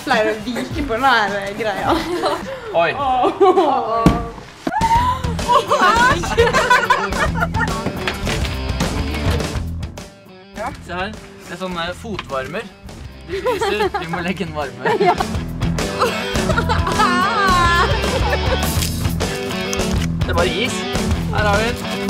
pleier å vike på denne greia. Oi! Se her, det er sånne fotvarmer. De fryser, vi må legge en varme. Det er bare is. Her har vi den.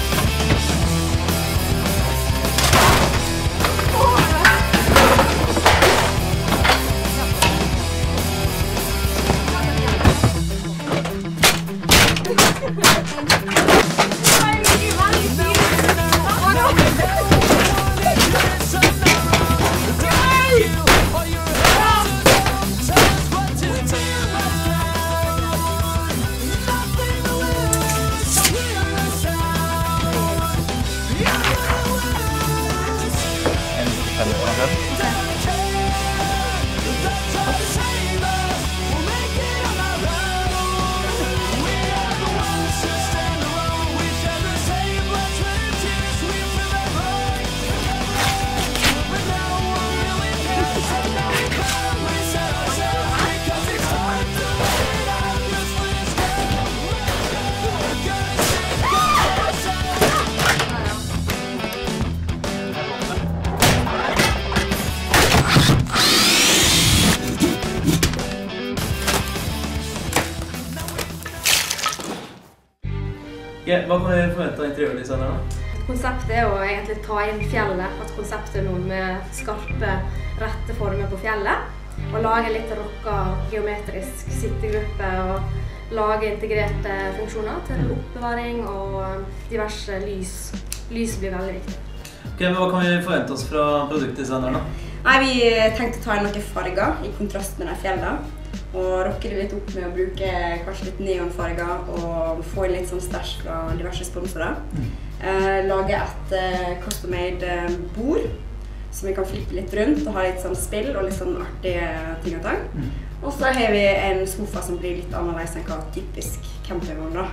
Hva kan vi forvente av interiørdesignerne? Konseptet er å egentlig ta inn fjellet, at konseptet er noe med skarpe, rette former på fjellet. Og lage litt rocka, geometrisk sittegruppe og lage integrerte funksjoner til oppbevaring og diverse lys. Lys blir veldig viktig. Men hva kan vi forvente oss fra produktdesignerne? Vi tenkte å ta inn noen farger i kontrast med de fjellene. Og rocke det litt opp med å bruke kanskje litt neonfarger og få inn litt sånn stæsj fra diverse sponsorer. Lage et custom-made bord som vi kan flippe litt rundt og ha litt sånn spill og litt sånn artige ting og tang. Og så har vi en sofa som blir litt annerledes enn hva typisk campingvogn da.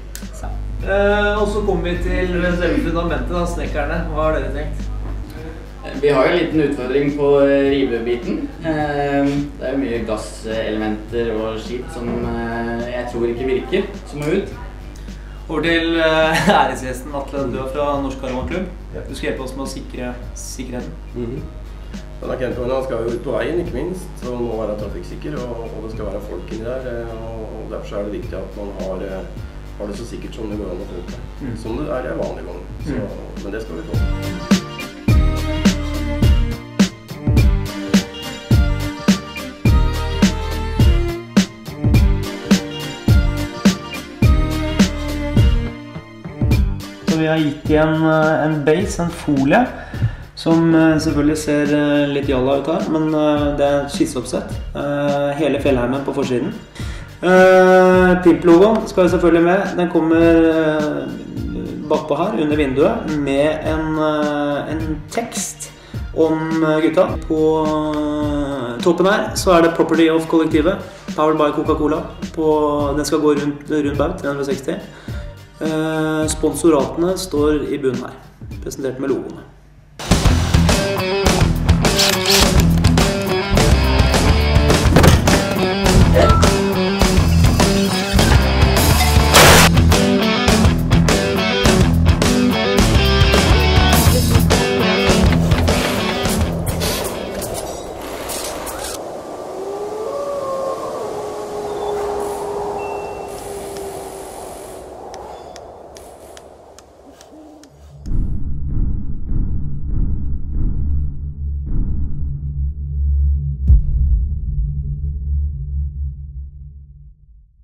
Og så kommer vi til selve fundamentet, da, snekkerne. Hva har dere tenkt? Vi har jo en liten utfordring på rivebiten. Det er jo mye gasselementer og skit som jeg tror ikke virker, som må ut. Over til æresgjesten Atle, du er fra Norsk Caravan-klubb. Du skal hjelpe oss med å sikre sikkerheten. Denne campingvogna skal jo ut på veien, ikke minst, så den må være trafikksikker, og det skal være folk inni der. Og derfor er det viktig at man har det så sikkert som det går an å få det. Som det er i vanlig vogn. Men det skal vi få. Vi har gitt igjen en base, en folie, som selvfølgelig ser litt jalla ut her, men det er et skisseoppsett. Hele fjellheimen på forsiden. Pimp-logoen skal selvfølgelig med. Den kommer bakpå her, under vinduet, med en tekst om gutta. På toppen her så er det Property of kollektivet, powered by Coca-Cola. Den skal gå rundt baut, 360. Sponsoratene står i bunnen her, presentert med logoene.